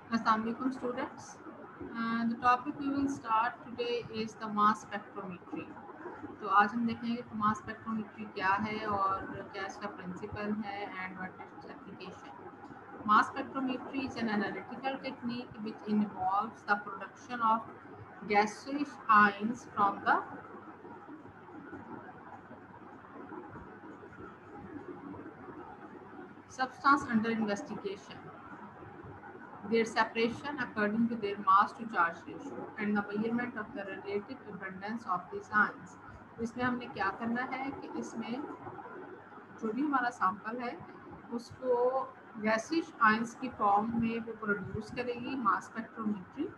Assalamualaikum students. The topic we will start today is the mass spectrometry. तो आज हम देखेंगे कि मास स्पेक्ट्रोमेट्री क्या है और क्या इसका प्रिंसिपल है and what is application. Mass spectrometry is an analytical technique which involves the production of gaseous ions from the substance under investigation, their separation according to their mass to charge ratio and the measurement of the relative abundance of these ions. तो इसमें हमने क्या करना है कि इसमें जो भी हमारा सैंपल है उसको गैसियस आयंस की फॉर्म में वो प्रोड्यूस करेगी मास स्पेक्ट्रोमेट्री,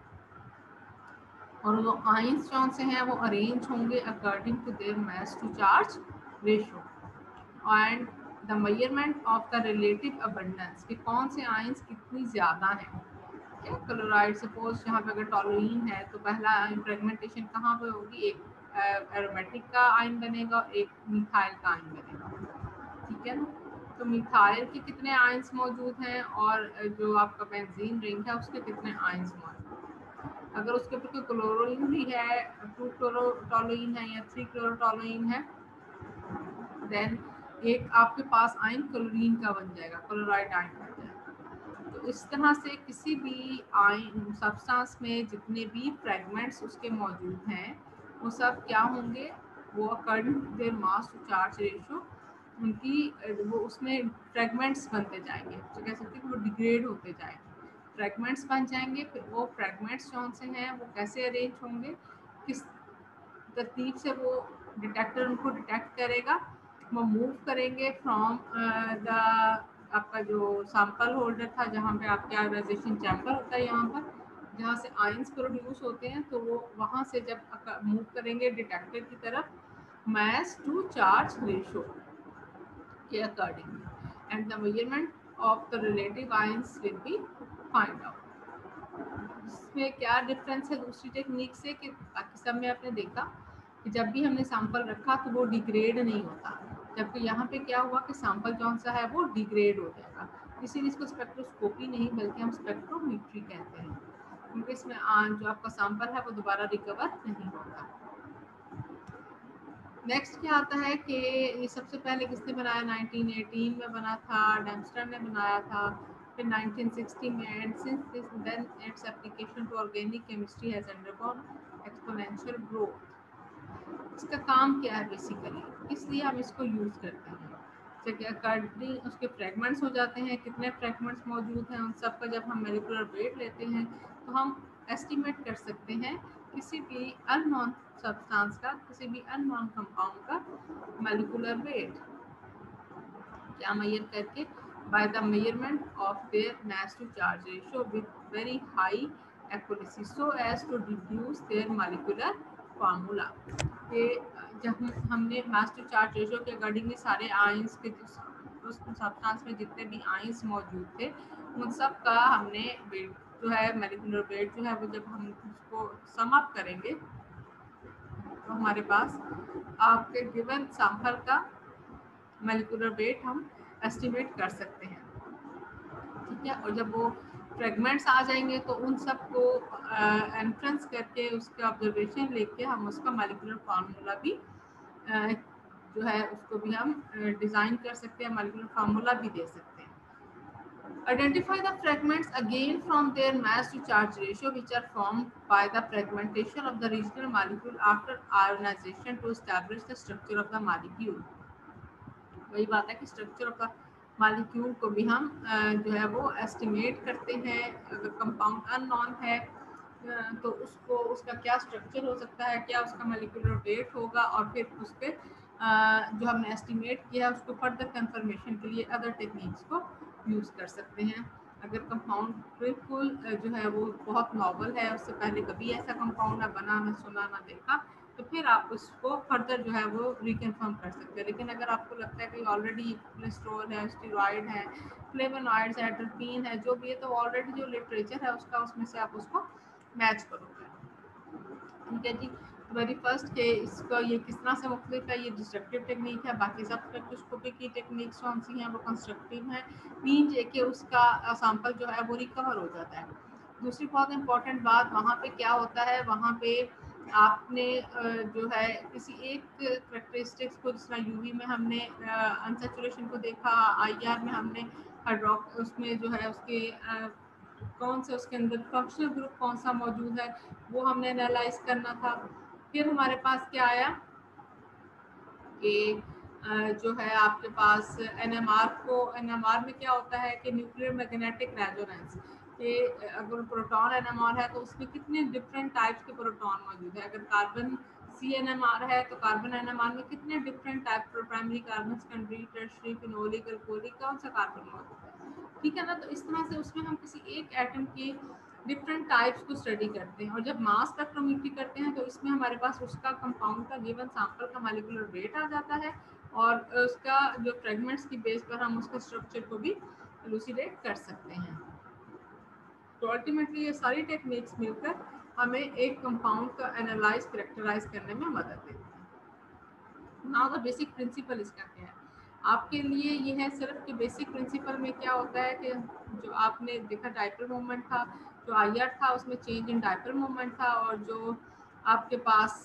और वो आयंस कौन से हैं वो अरेंज होंगे according to their mass to charge ratio and the measurement of the relative abundance कि कौन से आयंस कितनी ज़्यादा हैं. क्या क्लोराइड सपोज यहाँ पे अगर टॉलुइन है तो पहला फ्रेगमेंटेशन कहाँ पे होगी, एक एरोमेटिक का आयन बनेगा और एक मिथाइल का आयन बनेगा. ठीक है ना. तो मिथाइल के कितने आयंस मौजूद हैं और जो आपका बेंजीन रिंग है उसके कितने आयंस मौजूद हैं. अगर उसके ऊपर कोई क्लोरीन भी है, 2 क्लोरोटोलुइन है या 3 क्लोरोटोलुइन है, देन एक आपके पास आयन क्लोरीन का बन जाएगा, क्लोराइड आयन बन जाएगा. तो इस तरह से किसी भी आयन सब्सटेंस में जितने भी फ्रेगमेंट्स उसके मौजूद हैं वो सब क्या होंगे, वो according to their mass to charge ratio उनकी वो उसमें फ्रेगमेंट्स बनते जाएंगे. तो कह सकते हैं कि वो डिग्रेड होते जाएंगे, फ्रेगमेंट्स बन जाएंगे. फिर वो फ्रेगमेंट्स कौन से हैं वो कैसे अरेंज होंगे, किस तरतीब से वो डिटेक्टर उनको डिटेक्ट करेगा, वो मूव करेंगे फ्रॉम द आपका जो सैंपल होल्डर था जहाँ पे आपके आयोनाइजेशन चैम्बर होता है, यहाँ पर जहाँ से आयंस प्रोड्यूस होते हैं, तो वो वहाँ से जब मूव करेंगे डिटेक्टर की तरफ मास टू चार्ज रेशियो के according and the measurement of the relative ions will be find out. इसमें क्या डिफरेंस है दूसरी टेक्निक से कि बाकी सब में आपने देखा कि जब भी हमने सैंपल रखा तो वो डिग्रेड नहीं होता, जबकि यहाँ पे क्या हुआ कि सैंपल कौन सा है वो डिग्रेड हो जाएगा. इसीलिए इसको स्पेक्ट्रोस्कोपी नहीं बल्कि हम स्पेक्ट्रोमेट्री कहते हैं, क्योंकि इसमें जो आपका सैंपल है वो दोबारा रिकवर नहीं होता. नेक्स्ट क्या आता है कि ये सबसे पहले किसने बनाया, 1918 में बना था, डेम्स्टर ने बनाया था. फिर 1960 में and since this then its application to organic chemistry has undergone exponential growth. इसका काम क्या है बेसिकली, इसलिए हम इसको यूज़ करते हैं. जैसे अकॉर्डिंग उसके फ्रेगमेंट्स हो जाते हैं, कितने फ्रेगमेंट्स मौजूद हैं उन सब का जब हम मोलिकुलर वेट लेते हैं तो हम एस्टिमेट कर सकते हैं किसी भी अननोन सब्सटेंस का, किसी भी अननोन कंपाउंड का मोलिकुलर वेट क्या मेजर करके by the measurement of their mass to charge ratio with very high accuracy so as to deduce their molecular formula. कि जब हमने मास टू चार्ज रेशियो के अकॉर्डिंगली सारे आयंस के उस सब्सटेंस में जितने भी आयंस मौजूद थे उन सब का हमने वेट जो है मोलिकुलर वेट जो है वो जब हम उसको सम अप करेंगे तो हमारे पास आपके गिवन सैंपल का मोलिकुलर वेट हम एस्टिमेट कर सकते हैं. ठीक है. और जब वो फ्रेगमेंट्स आ जाएंगे तो उन सब को एंट्रेंस करके उसके ऑब्जर्वेशन लेके हम उसका मोलिकुलर फार्मूला भी जो है उसको भी हम डिज़ाइन कर सकते हैं, मोलिकुलर फार्मूला भी दे सकते हैं. Identify the fragments again from their mass to charge ratio which are formed by the fragmentation of the regional molecule after ionization to establish the structure of the molecule. वही बात है कि structure of the molecule को भी हम जो है वो एस्टिमेट करते हैं. अगर कंपाउंड अननोन है तो उसको उसका क्या स्ट्रक्चर हो सकता है, क्या उसका मोलिकुलर वेट होगा, और फिर उस पर जो हमने एस्टिमेट किया उसको फर्दर कंफर्मेशन के लिए अदर टेक्निक्स को यूज़ कर सकते हैं. अगर कंपाउंड बिल्कुल जो है वो बहुत नॉवल है, उससे पहले कभी ऐसा कंपाउंड ना बना, ना सुना, ना देखा, तो फिर आप उसको फर्दर जो है वो रिकन्फर्म कर सकते हैं. लेकिन अगर आपको लगता है कि ऑलरेडी कोलेस्ट्रॉल है, स्टेरॉइड है, फ्लेवोनॉइड्स है, टर्पीन है, जो भी है, तो ऑलरेडी जो लिटरेचर है उसका उसमें से आप उसको मैच करोगे. ठीक है जी. वेरी फर्स्ट के इसका ये किस तरह से मुख्तलिफ है, ये डिस्ट्रक्टिव टेक्निक है. बाकी सब स्पेक्ट्रोस्कोपी की टेक्निक्स कौन सी हैं वो कंस्ट्रक्टिव हैं. मीन ये कि उसका सैंपल जो है वो रिकवर हो जाता है. दूसरी बहुत इंपॉर्टेंट बात, वहाँ पे क्या होता है, वहाँ पे आपने जो है किसी एक करेक्टरिस्टिक्स को, जिस तरह यूवी में हमने अनसैचुरेशन को देखा, आईआर में हमने हाइड्रोक उसमें जो है उसके कौन से उसके अंदर फंक्शनल ग्रुप कौन सा मौजूद है वो हमने एनालाइज करना था। फिर हमारे पास क्या आया कि जो है आपके पास एनएमआर को, एनएमआर में क्या होता है कि न्यूक्लियर मैग्नेटिक रेजोनेंस, कि अगर प्रोटॉन एनएमआर है तो उसमें कितने डिफरेंट टाइप्स के प्रोटॉन मौजूद है। अगर कार्बन सी एनएमआर है तो कार्बन एनएमआर में कितने different type, primary carbon, secondary, tertiary, phenolic, alcoholic, कौन सा कार्बन मौजूद है, ठीक है ना। तो इस तरह से उसमें हम किसी एक एटम के डिफरेंट टाइप्स को स्टडी करते हैं, और जब मास स्पेक्ट्रोमेट्री करते हैं तो इसमें हमारे पास उसका कंपाउंड का गिवन सैंपल का मॉलिक्यूलर वेट आ जाता है, और उसका जो फ्रेगमेंट्स की बेस पर हम उसके स्ट्रक्चर को भी इलुसिडेट कर सकते हैं। तो अल्टीमेटली ये सारी टेक्निक्स मिलकर हमें एक कंपाउंड का एनालाइज, करेक्टराइज करने में मदद देती है। नाउ द बेसिक प्रिंसिपल इसका क्या है आपके लिए, ये है सिर्फ कि बेसिक प्रिंसिपल में क्या होता है कि जो आपने देखा डाइपोल मोमेंट था, जो आईआर था उसमें चेंज इन डाइपोल मोमेंट था, और जो आपके पास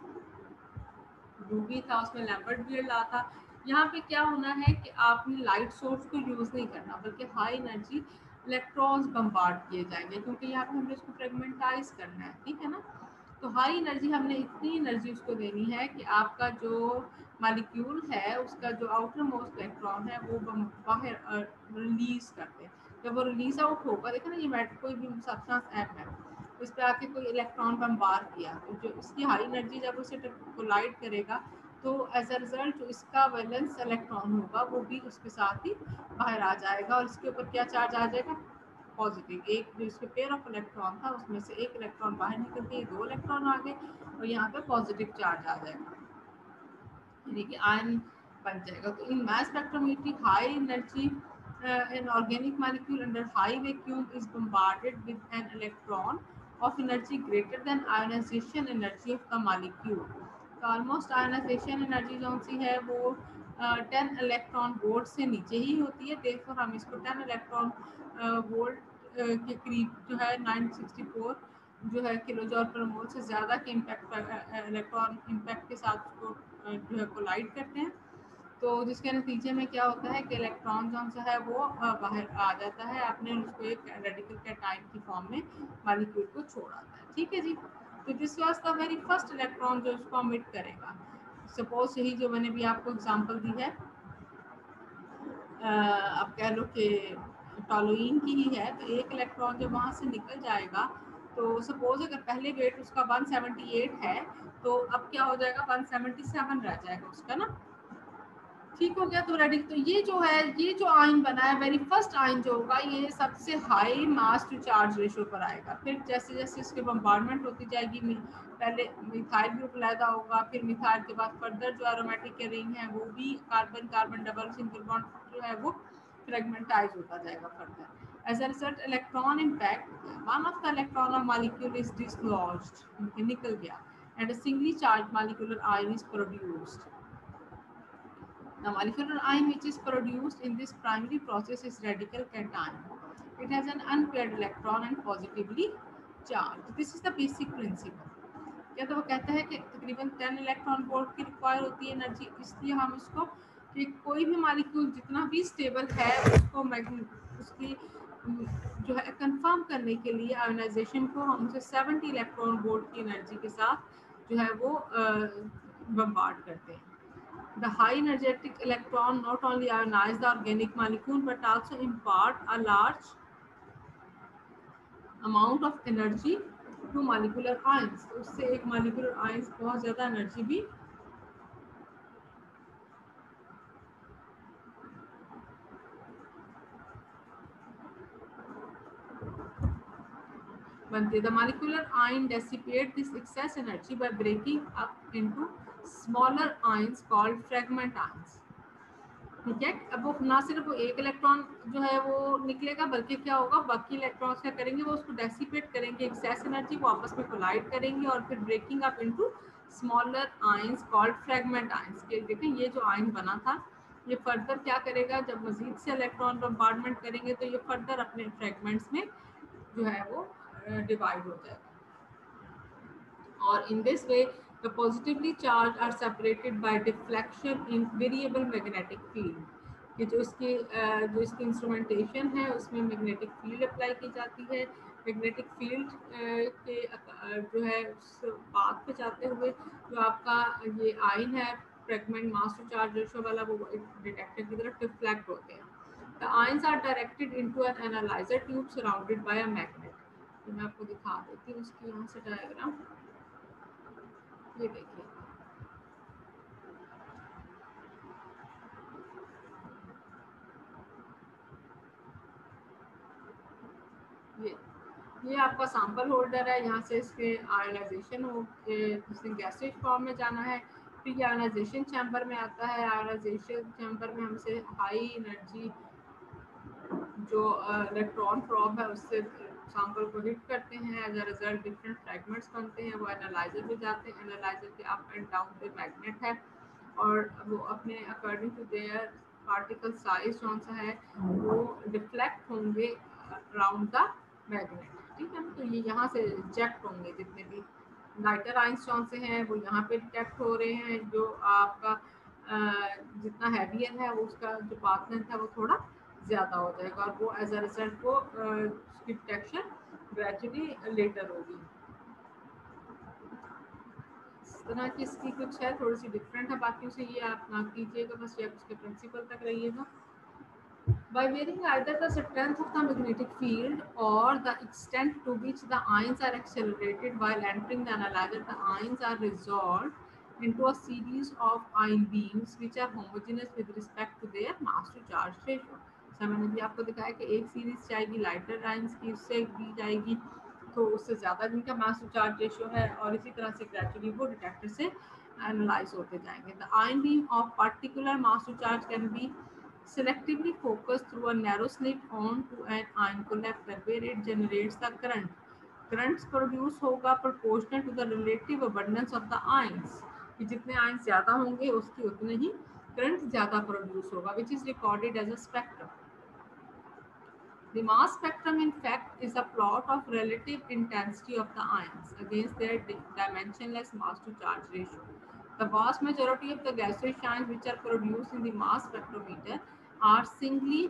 यूवी था उसमें लैम्बर्ट बीयर लॉ था। यहाँ पे क्या होना है कि आपने लाइट सोर्स को यूज़ नहीं करना, बल्कि हाई एनर्जी इलेक्ट्रॉन्स बम्बार्ड किए जाएंगे, क्योंकि यहाँ पे हमने इसको फ्रेगमेंटाइज करना है, ठीक है ना। तो हाई एनर्जी, हमने इतनी एनर्जी उसको देनी है कि आपका जो मॉलिक्यूल है उसका जो आउटर मोस्ट इलेक्ट्रॉन है वो बाहर रिलीज करते हैं। जब वो रिलीज आउट होगा, देखो ना, ये कोई भी सब्सटेंस एम है, उस पर आके कोई इलेक्ट्रॉन बम्बार किया, तो जो इसकी हाई एनर्जी जब उसे कोलाइड करेगा तो एज अ रिजल्ट जो इसका वैलेंस इलेक्ट्रॉन होगा वो भी उसके साथ ही बाहर आ जाएगा, और इसके ऊपर क्या चार्ज आ जाएगा, पॉजिटिव। एक जो इसके पेयर ऑफ इलेक्ट्रॉन था उसमें से एक इलेक्ट्रॉन बाहर निकल के 2 इलेक्ट्रॉन आ गए, और यहाँ पे पॉजिटिव चार्ज आ जाएगा, यानी कि आयन बन जाएगा। तो इन mass spectrometry, high energy an organic molecule under high vacuum is bombarded with an electron of energy greater than ionization energy of the molecule. तो ऑलमोस्ट आयनाइजेशन एनर्जी जो सी है वो 10 इलेक्ट्रॉन वोल्ट से नीचे ही होती है, देखो हम इसको 10 इलेक्ट्रॉन वोल्ट के करीब जो है 964 जो है किलो जॉल पर मोल से ज़्यादा के इम्पैक्ट, इलेक्ट्रॉन इम्पैक्ट के साथ उसको जो है कोलाइड करते हैं। तो जिसके नतीजे में क्या होता है कि इलेक्ट्रॉन जो सा है वो बाहर आ जाता है, आपने उसको एक रेडिकल कैटायन की फॉर्म में मॉलिक्यूल को छोड़ आता है, ठीक है जी। तो this was the very first electron जो इसको एमिट करेगा। सपोज यही जो मैंने भी आपको एग्जांपल दी है, अब कह लो कि टॉलुइन की ही है, तो एक इलेक्ट्रॉन जब वहाँ से निकल जाएगा, तो सपोज अगर पहले वेट उसका 178 है, तो अब क्या हो जाएगा, 177 रह जाएगा उसका ना, ठीक हो गया। तो रेडी, तो ये जो है, ये जो आयन बना है, वेरी फर्स्ट आयन जो होगा ये सबसे high mass to charge ratio पर आएगा। फिर जैसे जैसे इसके बम्बार्डमेंट होती जाएगी, पहले मिथाइल ग्रुप पैदा होगा, फिर मिथाइल के बाद फर्दर जो एरोमेटिक रिंग है वो भी carbon carbon double single bond जो है वो फ्रेगमेंटाइज होता जाएगा further. As a result electron impact, one of the electron of molecule is dislodged, निकल गया, and a singly charge molecular ion is produced. The molecular ion which is produced in this primary process is radical cation. It has an unpaired electron and positively charged. This is the basic principle. क्या तो वो कहता है कि तकरीबन 10 electron volt की require होती है एनर्जी, इसलिए हम इसको कि कोई भी मॉलिक्यूल जितना भी स्टेबल है उसको उसकी जो है कंफर्म करने के लिए आयोनाइजेशन को हम उसे 70 इलेक्ट्रॉन वोल्ट की एनर्जी के साथ जो है वो बम्बार्ड करते हैं। The high energetic electron not only ionize the organic molecule but also impart a large amount of energy to molecular ions. तो उससे एक molecular ions बहुत ज़्यादा एनर्जी भी बनती है। The molecular ion dissipate this excess energy by breaking up into smaller ions called fragment ions. ठीक है, अब वो ना सिर्फ वो एक इलेक्ट्रॉन जो है वो निकलेगा, बल्कि क्या होगा, बाकी इलेक्ट्रॉन्स क्या करेंगे, वो उसको डेसिपेट करेंगे, एक्सेस एनर्जी वो आपस में कोलाइड करेंगे, और फिर breaking up into smaller ions called fragment ions. के देखें ये जो आयन बना था ये फर्दर क्या करेगा, जब मजीद से इलेक्ट्रॉन बम्बार्डमेंट करेंगे तो ये फर्दर अपने फ्रैगमेंट्स में जो है वो डिवाइड हो जाएगा। और in this way the positively charge are separated by deflection in variable magnetic field, कि जो इसकी इंस्ट्रूमेंटेशन है उसमें मैग्नेटिक फील्ड अप्लाई की जाती है। मैग्नेटिक फील्ड के जो है उस पाथ पे जाते हुए जो आपका ये आइन है fragment mass to charge ratio वाला, वो डिटेक्टर की तरफ डिफ्लेक्ट होते हैं। The ions are directed into an analyser tube surrounded by a magnet. तो मैं आपको दिखा देती हूँ उसकी यहाँ से डायग्राम, ये देखिए। ये आपका सैंपल होल्डर है, यहाँ से इसके आयोनाइजेशन हो इसमें गैसेज फॉर्म में जाना है, फिर ये आयोनाइजेशन चैम्बर में आता है। आयोनाइजेशन चैम्बर में हमसे हाई एनर्जी जो इलेक्ट्रॉन प्रॉब है उससे सैंपल को हिट करते हैं। As a result different fragments बनते हैं, वो एनालाइजर में जाते हैं। एनालाइजर के अप एंड डाउन पे मैग्नेट है और वो अपने according to their particle size कौन सा है वो डिफ्लेक्ट होंगे अराउंड द मैग्नेट, ठीक है। तो ये यहाँ से रिजेक्ट होंगे, जितने भी लाइटर आइंस कौन से हैं वो यहाँ पे डिटेक्ट हो रहे हैं। जो आपका जितना हैवियर है वो उसका जो पाथ लेंथ है वो थोड़ा ज़्यादा हो जाएगा और वो एज अ रिजल्ट वो उसकी डिटेक्शन ग्रेजुअली लेटर होगी। इस तरह की इसकी कुछ है, थोड़ी सी डिफरेंट है बाकियों से, ये आप ना कीजिएगा, बस ये उसके प्रिंसिपल तक रहिएगा। By varying either the strength of the magnetic field or the extent to which the ions are accelerated while entering the analyzer, the ions are resolved into a series of ion beams which are homogeneous with respect to their mass to charge ratio। मैंने भी आपको दिखाया कि एक series जाएगी lighter ions की, उससे भी जाएगी तो उससे ज़्यादा जिनका मास टू चार्ज रेशियो है, और इसी तरह से ग्रेजुअली वो डिटेक्टर से एनालाइज होते जाएंगे। The ion beam of particular mass to charge can be selectively focused through a narrow slit onto an ion collector where it generates the current. Currents produce होगा proportional to the relative abundance of the ions, कि जितने ions ज़्यादा होंगे उसकी उतने ही current ज़्यादा produce होगा, which is recorded as a spectrum. The mass spectrum in fact is a plot of relative intensity of the ions against their dimensionless mass to charge ratio. The vast majority of the gaseous ions which are produced in the mass spectrometer are singly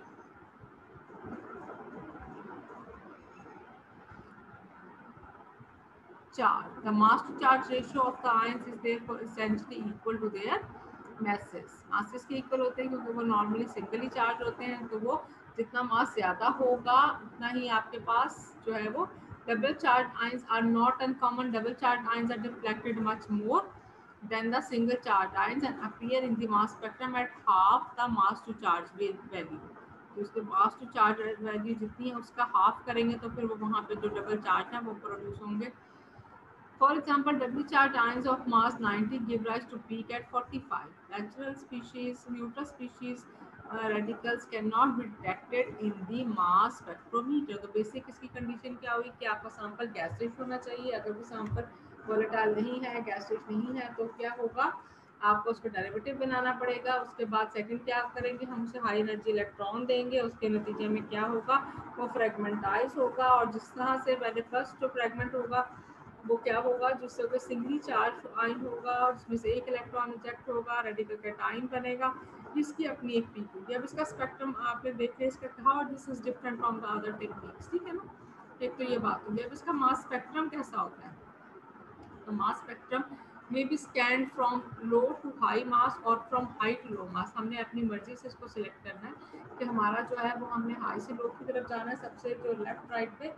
charged. The mass to charge ratio of the ions is therefore essentially equal to their masses. Masses के equal होते हैं क्योंकि वो normally singly charge होते हैं, तो वो जितना मास ज़्यादा होगा उतना ही आपके पास जो है वो double charged ions are not uncommon. Double charged ions are deflected much more than the single charged ions and appear in the mass spectrum at half the mass to charge value. तो उसके मास to charge value जितनी है उसका half करेंगे तो फिर वो वहाँ पे जो डबल चार्ज है वो प्रोड्यूस होंगे। For example, doubly charged ions of mass 90 give rise to peak at 45. Natural species, neutral species radicals cannot be detected in the mass spectrometer. तो बेसिक इसकी कंडीशन क्या हुई कि आपका सैंपल गैसियस होना चाहिए। अगर वो सैंपल वोलेटाइल नहीं है, गैसियस नहीं है, तो क्या होगा, आपको उसका डेरिवेटिव बनाना पड़ेगा। उसके बाद सेकंड क्या करेंगे, हम उसे हाई एनर्जी इलेक्ट्रॉन देंगे, उसके नतीजे में क्या होगा, वो फ्रेगमेंटाइज होगा और जिस तरह से पहले फर्स्ट जो फ्रेगमेंट होगा वो क्या होगा, जिससे कोई सिंगली चार्ज आयन होगा और उसमें से एक इलेक्ट्रॉन इजेक्ट होगा, रेडिकल कैटायन बनेगा, जिसकी अपनी एक पीक होगी। अब इसका स्पेक्ट्रम आपने देखे, इसका कहा और this is different from the other techniques, ठीक है ना। एक तो ये बात होगी। अब इसका मास स्पेक्ट्रम कैसा होता है, तो मास स्पेक्ट्रम में be scan from low to high mass और from high to low mass. हमने अपनी मर्जी से इसको सिलेक्ट करना है कि हमारा जो है वो हमने हाई से लो की तरफ जाना है। सबसे जो लेफ्ट राइट पे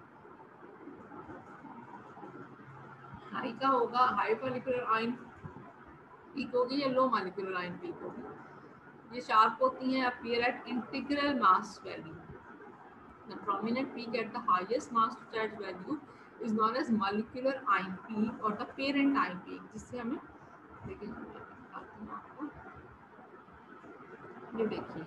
हाई का होगा, हाई मॉलिक्यूलर आयन पीक होगी या लो मॉलिक्यूलर आयन पीक होगी। ये शार्प होती हैं, appear at integral mass value. The prominent peak at the highest mass to charge value is known as molecular ion peak और the parent ion peak, जिससे हमें देखिए आपको ये देखिए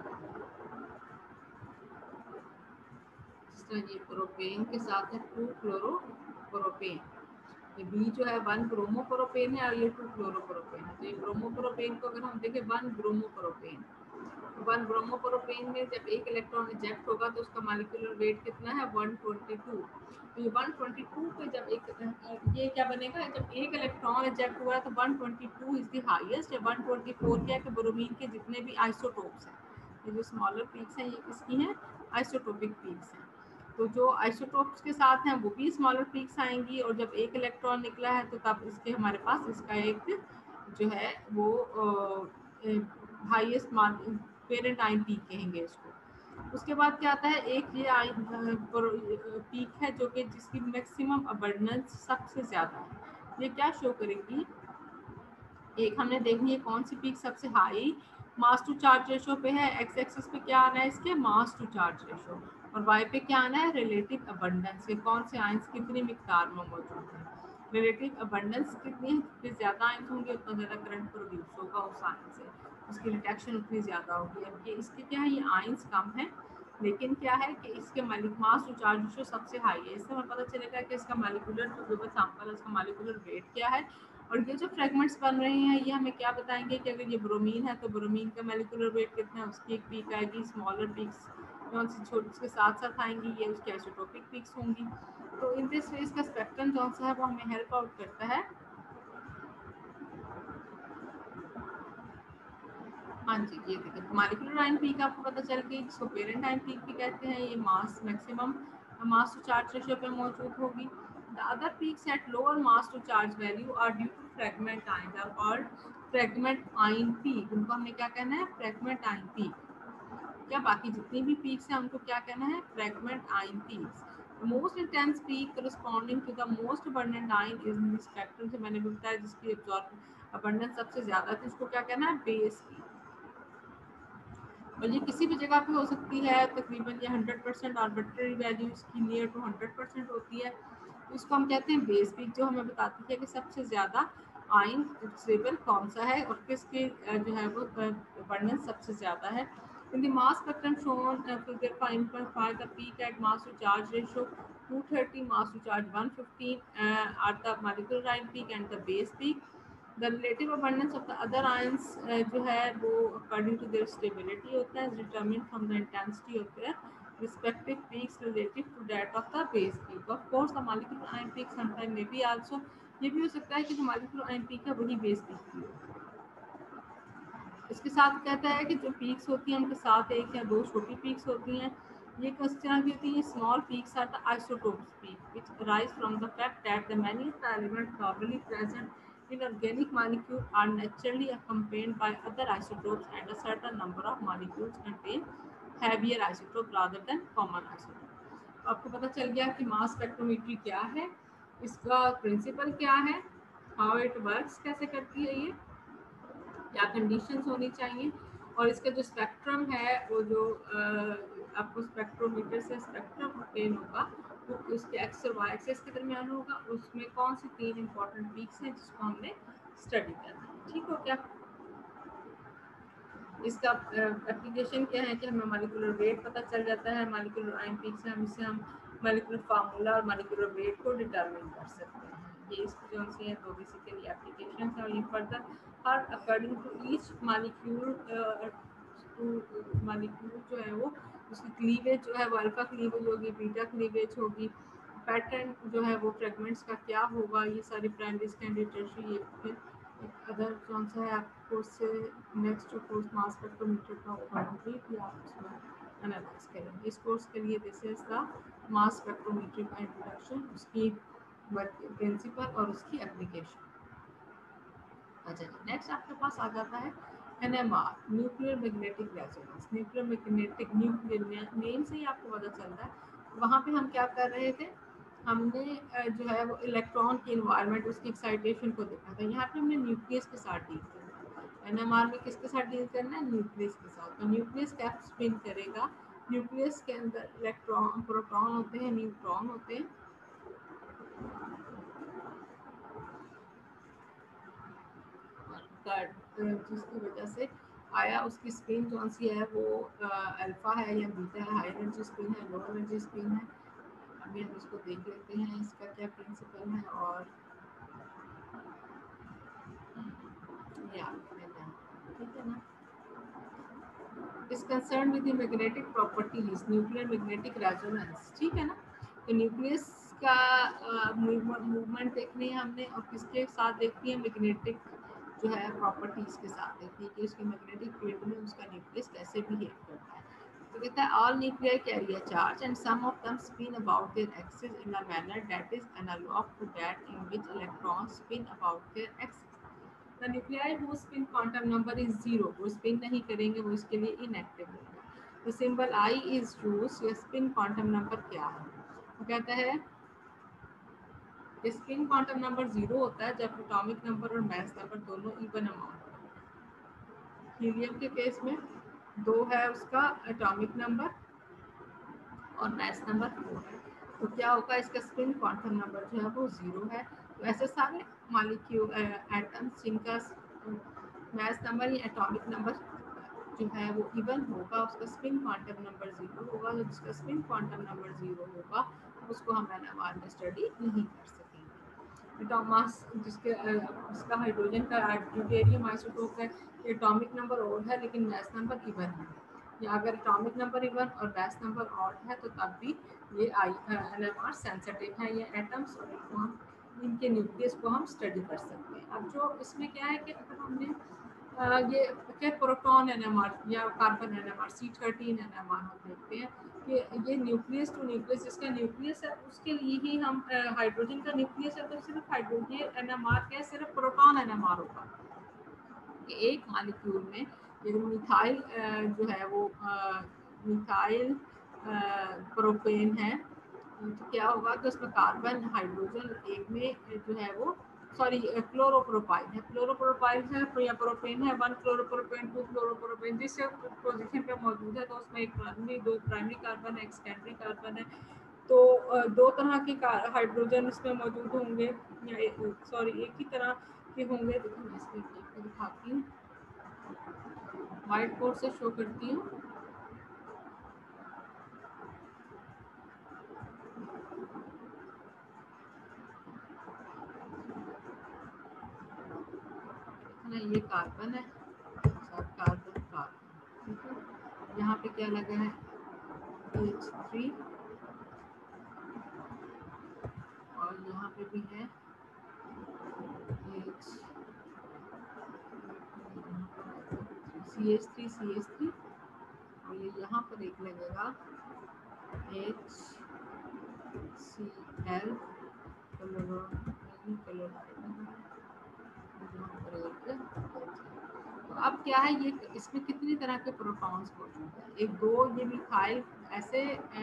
जिस तरह ये प्रोपेन के साथ है 2 क्लोरोप्रोपेन, ये बी जो है 1 ब्रोमोप्रोपेन है और ये 2 क्लोरोप्रोपेन है। तो ये ब्रोमोप्रोपेन को अगर हम देखें 1 ब्रोमोप्रोपेन, वन ब्रोमोप्रोपेन में जब एक इलेक्ट्रॉन इजेक्ट होगा तो उसका मॉलिक्यूलर वेट कितना है 122। तो ये 122 पे जब एक ये क्या बनेगा, जब एक इलेक्ट्रॉन इजेक्ट हुआ है तो 122 इज द हाईएस्ट। या 124 क्या है कि ब्रोमीन के जितने भी आइसोटोप्स हैं, ये जो स्मॉलर पीक्स हैं ये किसकी हैं, आइसोटोपिक पीक्स हैं। तो जो आइसोटोप्स के साथ हैं वो भी स्मॉलर पीक्स आएंगी, और जब एक इलेक्ट्रॉन निकला है तो तब इसके हमारे पास इसका एक जो है वो हाईएस्ट पेरेंट आइन पीक कहेंगे इसको। उसके बाद क्या आता है, एक ये पीक है जो कि जिसकी मैक्सिमम अबंडेंस सबसे ज़्यादा है। ये क्या शो करेगी, एक हमने देखनी है कौन सी पीक सबसे high mass to charge ratio पे है। एक्स एक्सिस पे क्या आना है इसके, मास टू चार्ज रेशो, और वाई पे क्या आना है, रिलेटिव अबंडेंस के कौन से आइंस कितनी मिकदार में मौजूद है। रिलेटिव अबंडेंस कितनी है, जितने ज़्यादा आइंस होंगे उतना ज़्यादा करंट प्रोड्यूस होगा उस आइन से, उसकी रिडक्शन उतनी ज़्यादा होगी। अब ये इसके क्या है, ये आइंस कम है लेकिन क्या है कि इसके मास टू चार्ज रेशो सबसे हाई है। इससे हमें पता चलेगा कि इसका मॉलिक्यूलर जो सैंपल है उसका मॉलिक्यूलर वेट क्या है। और ये जो फ्रेगमेंट्स बन रहे हैं ये हमें क्या बताएंगे कि अगर ये ब्रोमीन है तो ब्रोमीन का मॉलिक्यूलर वेट कितना है, उसकी एक पीक आएगी। स्मॉलर पीक्स कौन सी छोटी उसके साथ साथ आएंगी, ये उसकी आइसोटोपिक पीक्स होंगी। तो इन दिस वे इसका स्पेक्ट्रम कौन सा है वो हमें हेल्प आउट करता है। हाँ जी, ये देखिए मॉलिक्यूलर आयन पीक आपको पता चल गई, जिसको पेरेंट आयन पीक भी कहते हैं। ये mass maximum mass to charge ratio पे मौजूद होगी। The other peaks at lower mass to charge value are due to fragment ion are called fragment ion peak. उनको हमने क्या कहना है, फ्रैगमेंट आयन पीक। क्या बाकी जितनी भी पीक्स हैं उनको क्या कहना है, fragment ion peaks. Most intense peak corresponding to the most abundant ion is in the spectrum से मैंने भी बताया, जिसकी एब्जॉर्ब अबंडेंस सबसे ज्यादा थी उसको क्या कहना है, बेस पीक। और ये किसी भी जगह पे हो सकती है, तकरीबन ये 100% आर्बिट्रेरी वैल्यू इसकी नियर टू 100% होती है। तो इसको हम कहते हैं बेस पीक, जो हमें बताती है कि सबसे ज़्यादा आइन स्टेबल कौन सा है और किसके जो है वो अबंडेंस सबसे ज़्यादा है। In the mass spectrum shown figure 5.5 the peak at mass to charge ratio 230, mass to charge 115 are the molecular ion peak and the base peak. The relative abundance of the other ions जो है वो according to their stability होता है, determined from the intensity of their respective peaks relative to that of the base peak. Of course, the molecular ion peak sometime may be also, ये भी हो सकता है कि जो molecular ion peak है वही base peak की हो। इसके साथ कहता है कि जो पीक्स होती हैं उनके साथ एक या दो छोटी पीक्स होती हैं। ये किस तरह की होती हैं, small peaks are the isotopes peak which arise from the fact that the many of the elements normally present in organic molecule are naturally accompanied by other isotopes and a certain number of molecules contain heavier isotope rather than common isotope। आपको पता चल गया कि mass spectrometry क्या है, इसका principal क्या है, हाउ इट वर्क्स, कैसे करती है ये, क्या कंडीशंस होनी चाहिए, और इसका जो स्पेक्ट्रम है वो जो आपको स्पेक्ट्रोमीटर से स्पेक्ट्रम ऑब्टेन होगा वो उसके एक्स और वाई एक्सिस के दरमियान होगा। उसमें कौन सी तीन इंपॉर्टेंट पीक्स हैं जिसको हमने स्टडी करना है। ठीक हो क्या, इसका एप्लीकेशन क्या है कि हमें मॉलिक्यूलर वेट पता चल जाता है मॉलिक्यूलर आयन पीक से, हम इससे हम मॉलिक्यूलर फार्मूला और मॉलिक्यूलर वेट को डिटरमिन कर सकते हैं। ये इसकी जो सी है तो बेसिकली एप्लीकेशन है। और ये फर्दर हर अकॉर्डिंग टू ईच मॉलिक्यूल जो है वो उसकी क्लीवेज जो है वो अल्फा क्लीवेज होगी, बीटा क्लीवेज होगी, पैटर्न जो है वो फ्रेगमेंट्स का क्या होगा, ये सारी प्राइमरी सेकेंडरी टर्शियरी। फिर अदर कौन सा है आपको उससे नेक्स्ट जो कोर्स मास स्पेक्ट्रोमीटर का होगा कंप्लीटली आप उसमें एनालाइज करेंगे। इस कोर्स के लिए this is the mass spectrometry का इंट्रोडक्शन, उसकी प्रिंसिपल और उसकी एप्लीकेशन। अच्छा जी, नेक्स्ट आपके पास आ जाता है NMR, nuclear magnetic resonance. Nuclear magnetic, nuclear name से ही आपको पता चलता है। वहाँ पे हम क्या कर रहे थे, हमने जो है वो इलेक्ट्रॉन की इन्वायरमेंट उसकी एक्साइटेशन को देखा था। यहाँ पे हमने न्यूक्लियस के साथ डील करना है। NMR में किसके साथ डील करना है, न्यूक्लियस के साथ। तो न्यूक्लियस क्या स्पिन करेगा, न्यूक्लियस के अंदर इलेक्ट्रॉन प्रोटॉन होते हैं, न्यूट्रॉन होते हैं, जिसकी वजह से आया उसकी स्पिन जो सी है वो अल्फा है या बीटा है, हाई एनर्जी स्पिन है, लो एनर्जी स्पिन है। अभी हम इसको देख लेते हैं इसका क्या प्रिंसिपल है। और ये ठीक है ना, is concern with the magnetic properties nuclear magnetic resonance, ठीक है ना। तो न्यूक्लियस का मूवमेंट देखनी है हमने, और किसके साथ देखनी है, मैग्नेटिक जो है प्रॉपर्टीज के साथ देखनी है कि उसके मैग्नेटिक फील्ड में उसका न्यूक्लियस कैसे बिहेव करता है। तो कहता है all nuclear carry a charge and some of them spin about their axis in a manner that is analog to that in which electrons spin about their axis. The nuclei whose spin quantum number is 0, वो spin नहीं करेंगे, वो इसके लिए inactive होगा। तो symbol I is used, या spin quantum number क्या है, वो कहता है स्पिन क्वांटम नंबर 0 होता है जब एटॉमिक नंबर और मास नंबर दोनों इवन अमाउंट। हीलियम के केस में 2 है उसका एटॉमिक नंबर और मास नंबर 4 है, तो क्या होगा, इसका स्पिन क्वांटम नंबर जो है वो 0 है। तो ऐसे सारे मॉलिक्यूल एटम्स जिनका मास नंबर या एटॉमिक नंबर जो है वो इवन होगा, उसका स्पिन क्वांटम नंबर 0 होगा। तो जिसका स्पिन क्वांटम नंबर 0 होगा उसको हम NMR में स्टडी नहीं कर सकेंगे। एटॉमास जिसका हाइड्रोजन का ड्यूटेरियम आइसोटोप है, एटॉमिक नंबर ऑड है लेकिन मास नंबर इवन है, या अगर एटॉमिक नंबर इवन और मास नंबर ऑड है तो तब भी ये NMR सेंसिटिव है, ये एटम्स और इनके न्यूक्लियस को हम स्टडी कर सकते हैं। अब जो इसमें क्या है कि अगर हमने ये क्या प्रोटॉन NMR या कार्बन NMR C13 NMR हम देखते हैं कि ये न्यूक्लियस टू न्यूक्लियस, जिसका न्यूक्लियस है उसके लिए ही हम हाइड्रोजन का न्यूक्लियस है तो सिर्फ हाइड्रोजन NMR क्या है, सिर्फ प्रोटॉन NMR होगा कि एक मॉलिक्यूल में यदि मिथाइल जो है वो मिथाइल प्रोपेन है तो क्या होगा कि उसमें कार्बन हाइड्रोजन एक में जो है वो सॉरी क्लोरोप्रोपाइल है, क्लोरोप्रोपाइल है या प्रोपेन है, 1 क्लोरोप्रोपेन 2 क्लोरोप्रोपेन जिस पोजीशन पे मौजूद है तो उसमें एक प्राइमरी 2 प्राइमरी कार्बन है, एक सेकेंडरी कार्बन है। तो 2 तरह के हाइड्रोजन इसमें मौजूद होंगे, या सॉरी एक ही तरह के होंगे। देखिए मैं इसमें आपको दिखाती हूँ, व्हाइट बोर्ड से शो करती हूँ। ये कार्बन है, कार्बन कार्बन, ठीक है। यहाँ पे क्या लगा है H3 और यहाँ पे भी है CH3 CH3 और ये यहाँ पर एक लगेगा HCl क्लोराइड। तो अब क्या है, ये इसमें कितनी तरह के प्रोटॉन्स मौजूद हैं, एक दो ये मिथाइल ऐसे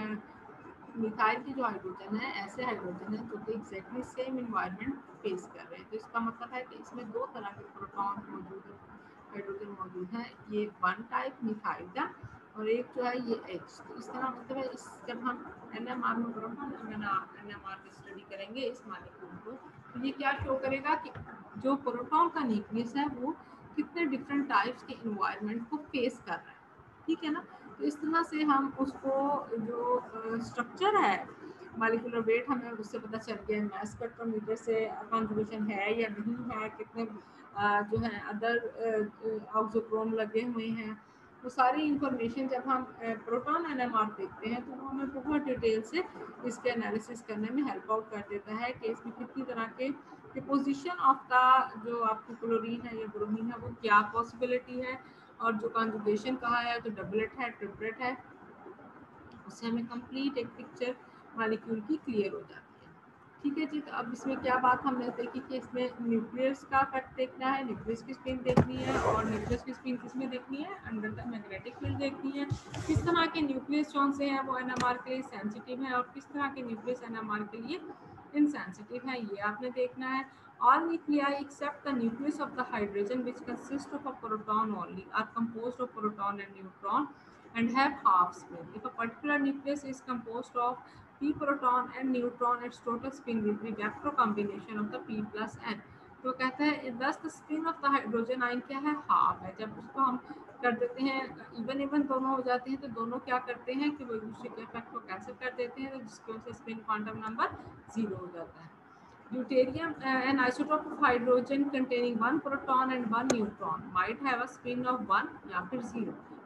मिथाइल की जो हाइड्रोजन है ऐसे हाइड्रोजन है जो कि एग्जैक्टली सेम इन्वायरमेंट फेस कर रहे हैं। तो इसका मतलब है कि इसमें 2 तरह के प्रोटॉन मौजूद है, हाइड्रोजन मौजूद है, ये 1 टाइप मिथाइल का और एक जो है ये H। तो इस तरह मतलब है इस जब हम NMR में प्रोटॉन NMR की स्टडी करेंगे इस मॉलिक्यूल को तो ये क्या शो करेगा कि जो प्रोटॉन का न्यूक्लियस है वो कितने डिफरेंट टाइप्स के इन्वायरमेंट को फेस कर रहा है, ठीक है ना। तो इस तरह से हम उसको जो स्ट्रक्चर है मॉलिक्यूलर वेट हमें उससे पता चल गया, मास स्पेक्ट्रोमीटर से कॉन्ट्रीब्यूशन है या नहीं है, कितने जो है अदर ऑक्सोक्रोम लगे हुए हैं, वो सारी इंफॉर्मेशन जब हम प्रोटॉन NMR देखते हैं तो वो हमें बहुत डिटेल से इसके एनालिसिस करने में हेल्प आउट कर देता है कि इसमें कितनी तरह के पोजीशन ऑफ द जो आपकी क्लोरीन है या ब्रोमीन है वो क्या पॉसिबिलिटी है, और जो कॉन्जुगेशन कहा है तो डबलेट है ट्रिपलेट है, उससे हमें कंप्लीट एक पिक्चर मॉलिक्यूल की क्लियर हो जाती है, ठीक है जी। तो अब इसमें क्या बात हमने देखी कि इसमें न्यूक्लियस का फैक्ट देखना है, न्यूक्लियस की स्पिन देखनी है, और न्यूक्लियस की स्पिन किसमें देखनी है, अंडर द मैग्नेटिक फील्ड देखनी है, किस तरह के न्यूक्लियस कौन से हैं वो NMR के लिए सेंसिटिव है और किस तरह के न्यूक्लियस NMR के लिए इनसेंसिटिव है, ये आपने देखना है। All nuclei except the nucleus of the hydrogen which consists of a proton only are composed of proton and neutron and have half spin. If a particular nucleus is composed of p proton and neutron, its total spin will be vector combination of the p plus n. तो कहता है thus the spin of the hydrogen ion क्या है, half है। जब उसको हम कर देते हैं इवन इवन दोनों हो जाते हैं तो दोनों क्या करते हैं कि वो एक दूसरे के इफेक्ट को कैंसिल कर देते हैं, तो जिसकी वजह से स्पिन क्वांटम नंबर 0 हो जाता है। Deuterium, an isotope of hydrogen containing 1 proton and 1 neutron, might have a spin of 1 या फिर 0.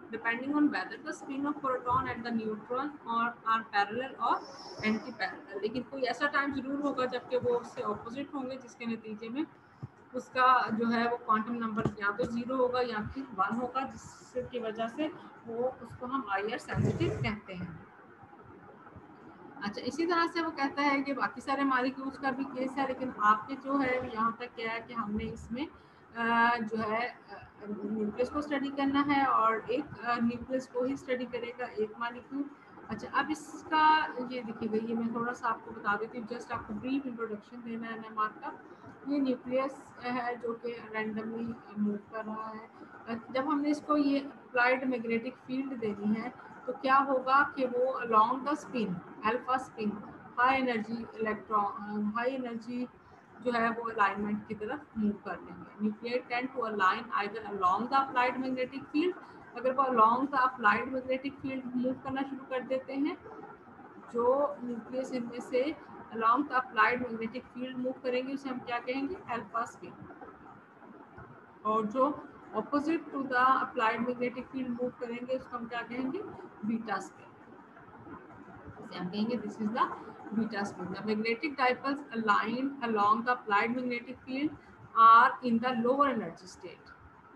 Depending on whether the spin of proton and the neutron और आर पैरेलल और एंटी पैरेलल। लेकिन कोई ऐसा टाइम जरूर होगा जबकि वो उससे ऑपोजिट होंगे, जिसके नतीजे में उसका जो है वो क्वांटम नंबर या तो 0 होगा या फिर 1 होगा, जिसकी वजह से वो उसको हम IR सेंसिटिव कहते हैं। अच्छा, इसी तरह से वो कहता है कि बाकी सारे मॉलिक्यूल्स का भी केस है, लेकिन आपके जो है यहाँ तक क्या है कि हमने इसमें जो है न्यूक्लियस को स्टडी करना है और एक न्यूक्लियस को ही स्टडी करेगा एक मॉलिक्यूल। अच्छा, अब इसका ये देखिएगा, ये मैं थोड़ा सा आपको बता देती हूँ, जस्ट आपको ब्रीफ इंट्रोडक्शन देना है NMR का। ये न्यूक्लियस है जो कि रैंडमली मूव कर रहा है। जब हमने इसको ये अप्लाइड मैग्नेटिक फील्ड देनी है तो क्या होगा कि वो along the spin alpha spin high energy electron high energy जो है वो अलाइनमेंट की तरफ मूव कर लेंगे। Nuclear tend to align either along the applied magnetic field, अगर वो along the applied magnetic field move करना शुरू कर देते हैं, जो न्यूक्लियस इनमें से along the applied magnetic field move करेंगे उसे हम क्या कहेंगे, अल्फा स्पिन। और जो opposite to the applied magnetic field move करेंगे उसको हम क्या कहेंगे, बीटा स्पिन। इसे हम कहेंगे this is the beta spin. The magnetic dipoles aligned along the applied magnetic field are in the lower energy state.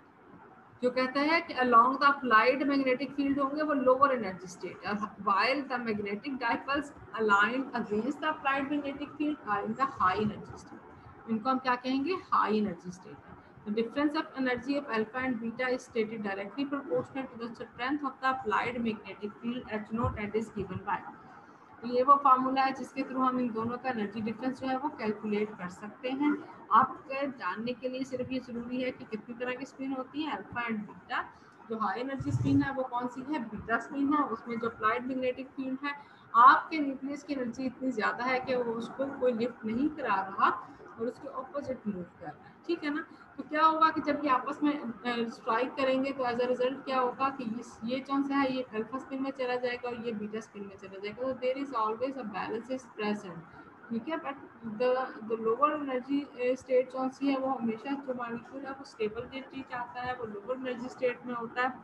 जो कहता है कि along the applied magnetic field होंगे वो lower energy state, while the magnetic dipoles aligned against the applied magnetic field are in the high energy state. इनको हम क्या कहेंगे, high energy state. The difference of energy of alpha and beta is stated directly proportional to the strength of the applied magnetic field H naught and is given by। तो ये वो formula है जिसके through हम इन दोनों का energy difference जो है वो कैलकुलेट कर सकते हैं। आपके जानने के लिए सिर्फ ये जरूरी है कि कितनी तरह की स्पिन होती है, अल्फा एंड बीटा। जो हाई एनर्जी स्पिन है वो कौन सी है, बीटा स्पिन है, उसमें जो अप्लाइड मैग्नेटिक फील्ड है आपके न्यूक्लियस की एनर्जी इतनी ज़्यादा है कि वो उसको कोई लिफ्ट नहीं करा रहा और उसके ऑपोजिट मूव कर रहा है, ठीक है ना। तो क्या होगा कि जब ये आपस में स्ट्राइक करेंगे तो एज अ रिजल्ट क्या होगा कि ये कौन सा है, ये अल्फा स्पिन में चला जाएगा और ये बीटा स्पिन में चला जाएगा। तो there is always a balance is present, ठीक है। But the lower energy state कौन सी है, वो हमेशा जो मॉलिक्यूल है वो स्टेबल एनर्जी चाहता है, वो लोअर एनर्जी स्टेट में होता है।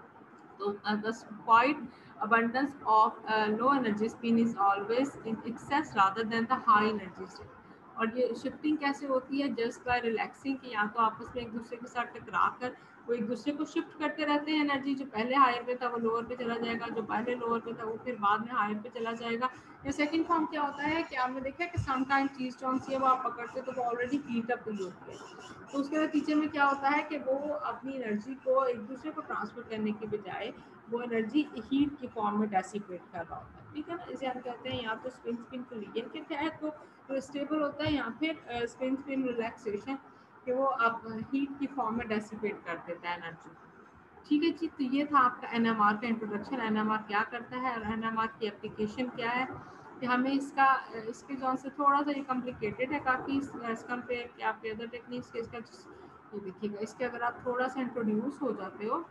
तो the quite abundance of low energy spin is always in excess rather than the high energy state। और ये शिफ्टिंग कैसे होती है, जस्ट बाय रिलैक्सिंग, कि या तो आपस में एक दूसरे के साथ टकरा कर वो एक दूसरे को शिफ्ट करते रहते हैं एनर्जी, जो पहले हायर पे था वो लोअर पे चला जाएगा, जो पहले लोअर पे था वो फिर बाद में हायर पे चला जाएगा। या सेकंड फॉर्म क्या होता है कि आपने देखा है कि समटाइम चीज़ कौन सी है वो आप पकड़ते तो वो ऑलरेडी हीट अप हुई होती है, तो उसके नतीजे में क्या होता है कि वो अपनी एनर्जी को एक दूसरे को ट्रांसफर करने की बजाय वो एनर्जी हीट की फॉर्म में डेसिपेट कर रहा होता है, ठीक है ना। इसे हम कहते हैं या तो स्पिन स्पिन कोलिजन के तहत वो स्टेबल होता है या फिर स्पिन स्पिन रिलैक्सेशन कि वो आप हीट की फॉर्म में डेसिपेट कर देता है एनर्जी, ठीक है जी। तो ये था आपका NMR का इंट्रोडक्शन, NMR क्या करता है और NMR की एप्लीकेशन क्या है। कि हमें इसके जो से थोड़ा सा ये कॉम्प्लिकेटेड है काफ़ी एज कम्पेयर कि आपके अदर टेक्निक्स के। इसका ये देखिएगा, इसके अगर आप थोड़ा सा इंट्रोड्यूस हो जाते हो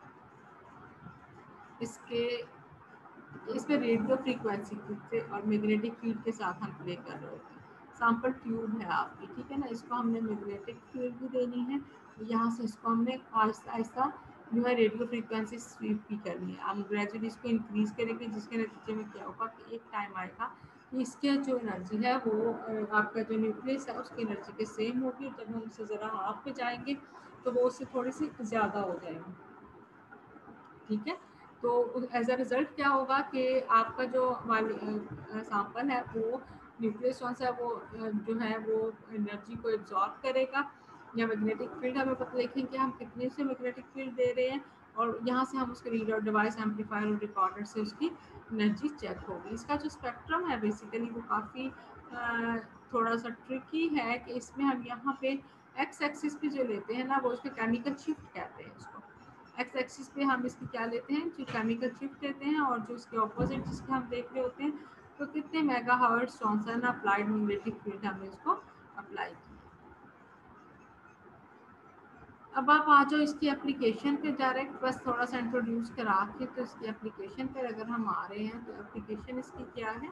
इसके इसमें रेडियो फ्रीक्वेंसी से और मैग्नेटिक फील्ड के साथ हम प्ले कर रहे होते हैं। सैम्पल ट्यूब है आपकी, ठीक है ना, इसको हमने मैग्नेटिक फील्ड भी देनी है, यहाँ से इसको हमने आहिस्ता आहिस्ता जो है रेडियो फ्रीक्वेंसी स्वीप भी करनी है। हम ग्रेजुअली इसको इंक्रीज करेंगे, जिसके नतीजे में क्या होगा कि एक टाइम आएगा कि इसके जो एनर्जी है वो आपका जो न्यूक्लियस है उसकी एनर्जी के सेम होगी, जब हम उससे ज़रा हाफ पे जाएंगे तो वो उससे थोड़ी सी ज़्यादा हो जाएगी, ठीक है। तो एज अ रिज़ल्ट क्या होगा कि आपका जो सैंपल है वो न्यूक्लियस कौन सा वो जो है वो एनर्जी को एब्जॉर्ब करेगा, या मैग्नेटिक फील्ड हमें पता लिखें कि हम कितने से मैग्नेटिक फील्ड दे रहे हैं, और यहाँ से हम उसके रीडर डिवाइस एम्पलीफायर और रिकॉर्डर से उसकी एनर्जी चेक होगी। इसका जो स्पेक्ट्रम है बेसिकली वो काफ़ी थोड़ा सा ट्रिकी है कि इसमें हम यहाँ पे एक्स एक्सिस पे जो लेते हैं ना वो उसके केमिकल शिफ्ट कहते हैं इसको। एक्स एक्सिस पे हम इसकी क्या लेते हैं, जो केमिकल शिफ्ट लेते हैं, और जो इसके ऑपोजिट जिसके हम देख रहे होते हैं तो कितने megahertz Johnson applied magnetic field हमने इसको अप्लाई किया। अब आप आ जाओ इसकी एप्लीकेशन पे डायरेक्ट, बस थोड़ा सा इंट्रोड्यूस करा के तो इसकी एप्लीकेशन पर अगर हम आ रहे हैं तो एप्लीकेशन इसकी क्या है।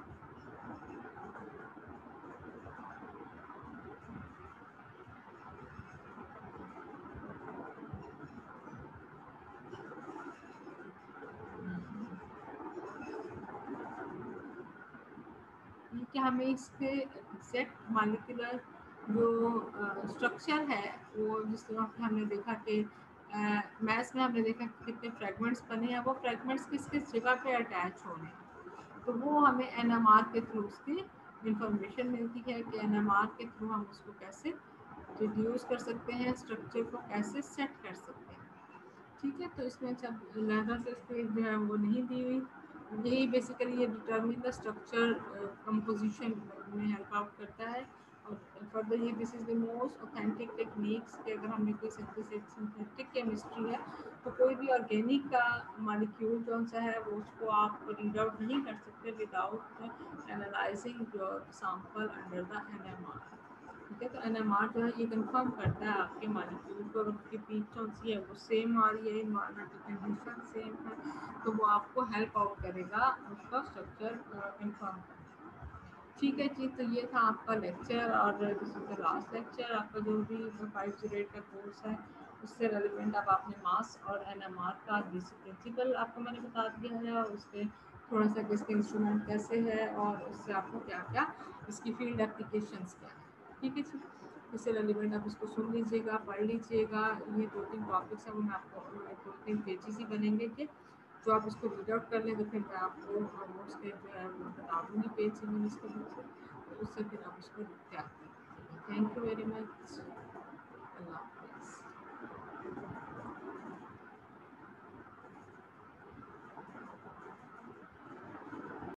कि हमें इसके एग्जैक्ट मालिकुलर जो स्ट्रक्चर है वो जिस तरह कि हमने देखा कि मैथ्स में हमने देखा कि कितने फ्रेगमेंट्स बने हैं, वो फ्रेगमेंट्स किस किस जगह पे अटैच हो रहे हैं, तो वो हमें एनएमआर के थ्रू उसकी इंफॉर्मेशन मिलती है कि एनएमआर के थ्रू हम उसको कैसे रिड्यूस कर सकते हैं, स्ट्रक्चर को कैसे सेट कर सकते हैं। ठीक है, तो इसमें जब लेदर से स्पेस जो है वो नहीं दी हुई, यही बेसिकली ये डिटर्मिन द स्ट्रक्चर कंपोजिशन में हेल्प आउट करता है। और फर्दर ये this is the most authentic techniques कि अगर हमने कोई सिंथेटिक केमिस्ट्री है तो कोई भी ऑर्गेनिक का मॉलिक्यूल कौन सा है वो उसको आप रीड आउट नहीं कर सकते without analysing your sample under the NMR. ठीक है, तो एनएमआर जो है ये कंफर्म करता है आपके मॉलिक्यूल को, अगर उसकी पीक कौन सी है वो सेम आ रही है, इन्वायरमेंटल कंडीशन सेम है, तो वो आपको हेल्प आउट करेगा उसका स्ट्रक्चर कंफर्म करने। ठीक है जी, तो ये था आपका लेक्चर और this is the last lecture. आपका जो भी 508 का कोर्स है उससे रेलिवेंट अब आपने मास और एनएमआर का बेसिक प्रिंसिपल आपको मैंने बता दिया है, और उसके थोड़ा सा इसके इंस्ट्रूमेंट कैसे है और उससे आपको क्या क्या इसकी फील्ड एप्लीकेशंस क्या है। ठीक है जी, इससे रेलिवेंट आप इसको सुन लीजिएगा, पढ़ लीजिएगा। ये 2-3 टॉपिक्स हैं वो मैं आपको 2-3 पेजेस ही बनेंगे कि जो आप इसको रीड आउट कर लें, तो फिर मैं आपको नोट्स के जो है वो बता दूँगी पेज सीरीज के बुक से, तो उससे फिर आप उसको तैयार कर लीजिएगा। Thank you very much. अल्लाह हाफिज़।